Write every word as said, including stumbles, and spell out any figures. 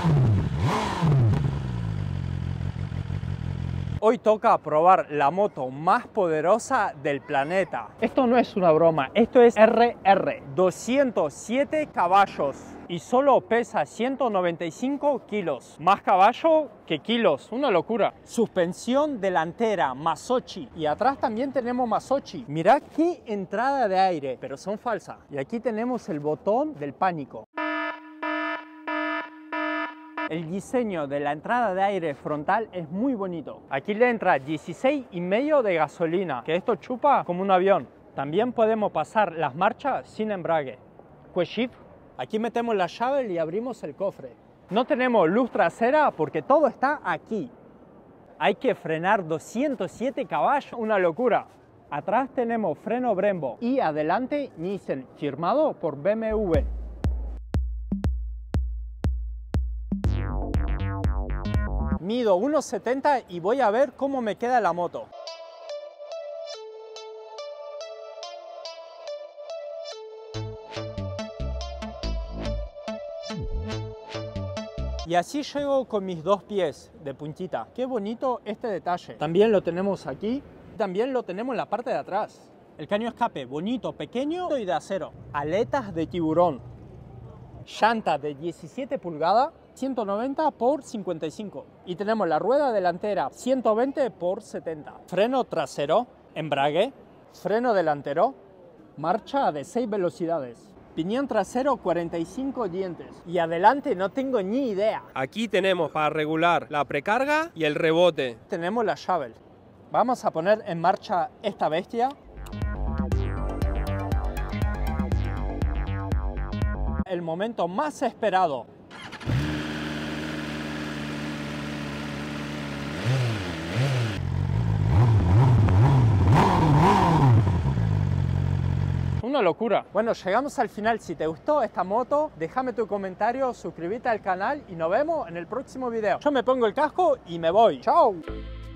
Hoy toca probar la moto más poderosa del planeta. Esto no es una broma, esto es R R, doscientos siete caballos y solo pesa ciento noventa y cinco kilos. Más caballo que kilos, una locura. Suspensión delantera, Masochi, y atrás también tenemos Masochi. Mirá qué entrada de aire, pero son falsas. Y aquí tenemos el botón del pánico. El diseño de la entrada de aire frontal es muy bonito. Aquí le entra dieciséis y medio de gasolina, que esto chupa como un avión. También podemos pasar las marchas sin embrague. Quick shift. Aquí metemos la llave y abrimos el cofre. No tenemos luz trasera porque todo está aquí. Hay que frenar doscientos siete caballos, una locura. Atrás tenemos freno Brembo y adelante Nissan, firmado por B M W. Mido uno setenta y voy a ver cómo me queda la moto. Y así llego con mis dos pies de puntita. Qué bonito este detalle. También lo tenemos aquí. También lo tenemos en la parte de atrás. El caño escape bonito, pequeño y de acero. Aletas de tiburón. Llanta de diecisiete pulgadas. ciento noventa por cincuenta y cinco. Y tenemos la rueda delantera ciento veinte por setenta. Freno trasero, embrague, freno delantero, marcha de seis velocidades. Piñón trasero cuarenta y cinco dientes. Y adelante no tengo ni idea. Aquí tenemos para regular la precarga y el rebote. Tenemos la llave. Vamos a poner en marcha esta bestia. El momento más esperado. Una locura. Bueno, llegamos al final. Si te gustó esta moto, déjame tu comentario, suscríbete al canal y nos vemos en el próximo video. Yo me pongo el casco y me voy. ¡Chao!